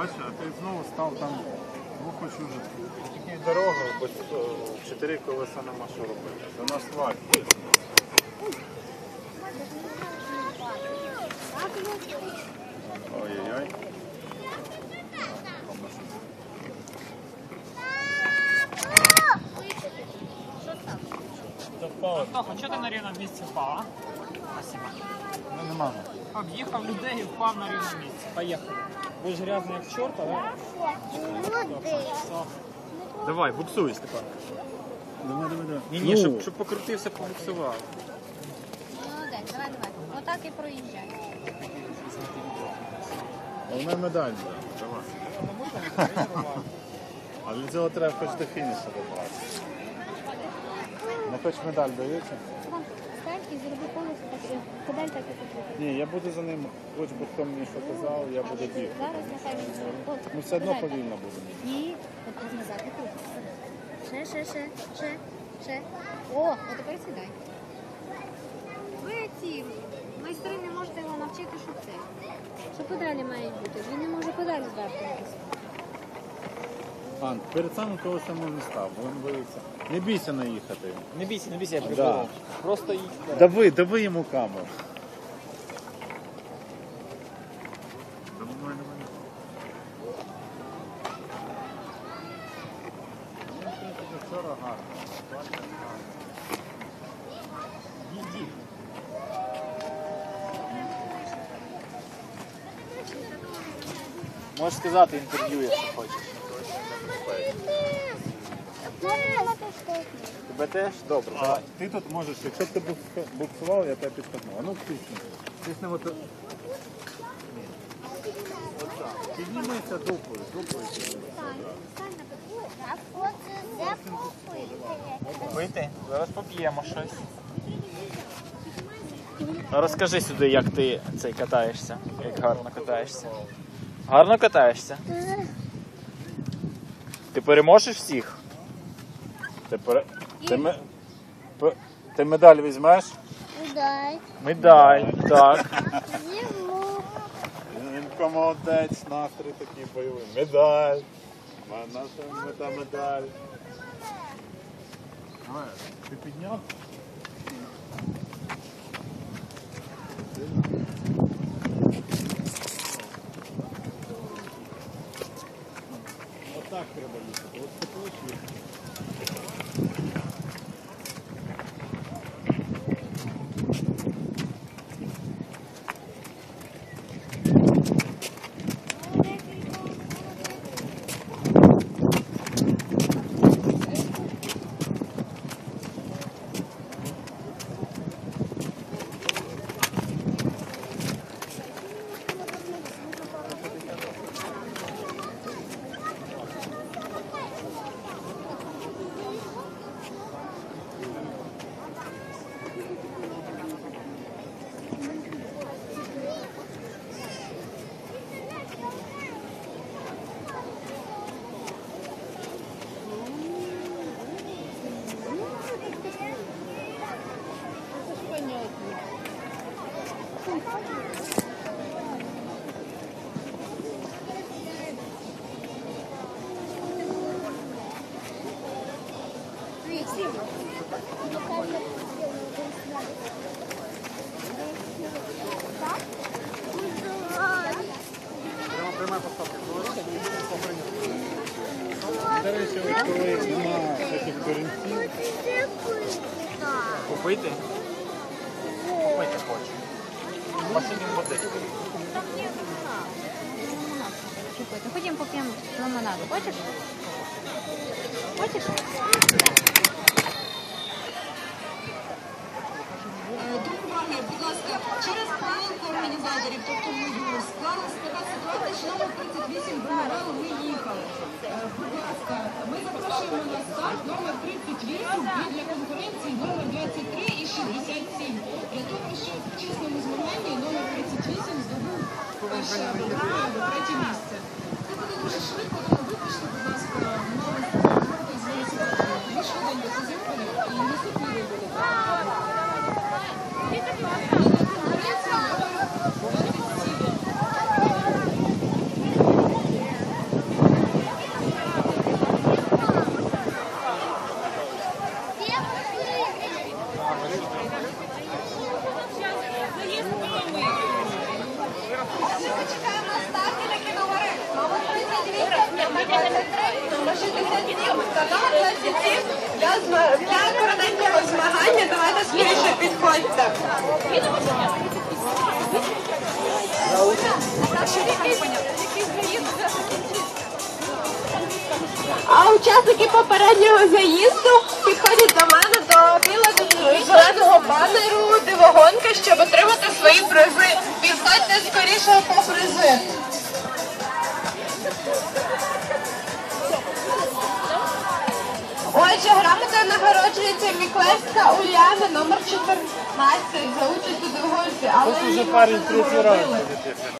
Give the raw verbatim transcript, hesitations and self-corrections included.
Бачиш, а ти знову став там, ну хоч уже. Тільки дорога, бо чотири колеса нема що робити. Це на асфальт. Ой-ой-ой. Антоха, чого ти на рівному місці впав, а? Спасибо. Ну не можу. Об'їхав людей і впав на рівному місці. Поїхали. Будеш грязний як чорт, але... Давай, буксуй, Степан. Давай, давай, давай. Ні, ні, щоб, щоб покрутився, побуксував. Молодець, давай, давай. Отак і проїжджай. Головне медаль. Давай. А для цього треба хоч до фінішу добратися. Не хоч медаль дається? Стань і зроби повністю так. Педаль так і покрути. Ні, я буду за ним, хоч би хто мені що казав, я буду бігти. Зараз нехай він зробить. Ну все одно повільно буде. І от назад не крути. Ще, ще, ще, ще, ще. О, от тепер сідай. Ви ці майстри не можете його навчити, що це. Що педалі мають бути. Він не може педалі зверху якось. Ан, перед самим колесом не став, бо він боїться. Не бійся наїхати. Не бійся, не бійся, я Да. приберу. Просто їдь вперед. Дави, дави йому камеру. Давай, давай. Вчора гарно. Їдь. Можеш сказати інтерв'ю, якщо хочеш. Тебе теж? Добре, А ти тут можеш, якщо б ти букс- буксував, я тебе підтягнув. А ну втисни. Втисни от... Ні. Отак. Піднімайся дупою, дупою. Пити? Зараз поп'ємо щось. Розкажи сюди, як ти цей катаєшся, як гарно катаєшся. Гарно катаєшся? Ти переможеш всіх? Ти, пере... ти, ме... П- ти медаль візьмеш? Дай. Медаль, так. Йому. Він молодець, настрій такий бойовий. Медаль. Наша мета медаль. Давай, ти підняв? Отак треба їхати. Ось такий шлях. До речі, ось коли нема таких корінців. Попити? Попити хочу. Машині води. Ходім поп'ємо лимонаду. Хочеш? Хочеш? Друге, будь ласка, через помилку організаторів, тобто мою, склалася така ситуація, що номер тридцять вісім Бумерел не їхав. Будь ласка, ми запрошуємо на старт номер тридцять вісім і для конкуренції номер двадцять три і шістдесят сім. Для того, щоб в чесному змаганні номер тридцять вісім здобув перше або друге або третє місце. Це буде дуже швидко, тому випишіть, будь ласка, номер карти з дві швиденько це зробили і наступний вибори. зма- для коротенького змагання давайте скоріше підходьте. А учасники попереднього заїзду підходять до мене до білого зеленого банеру «Дивогонка», щоб отримати свої призи. Підходьте скоріше по призи. Отже, грамота нагороджується Міклевська Уляна, номер чотирнадцять, за участь у «Дивогонці». Але Тут її уже парень вже третій раз нагородили. ходить.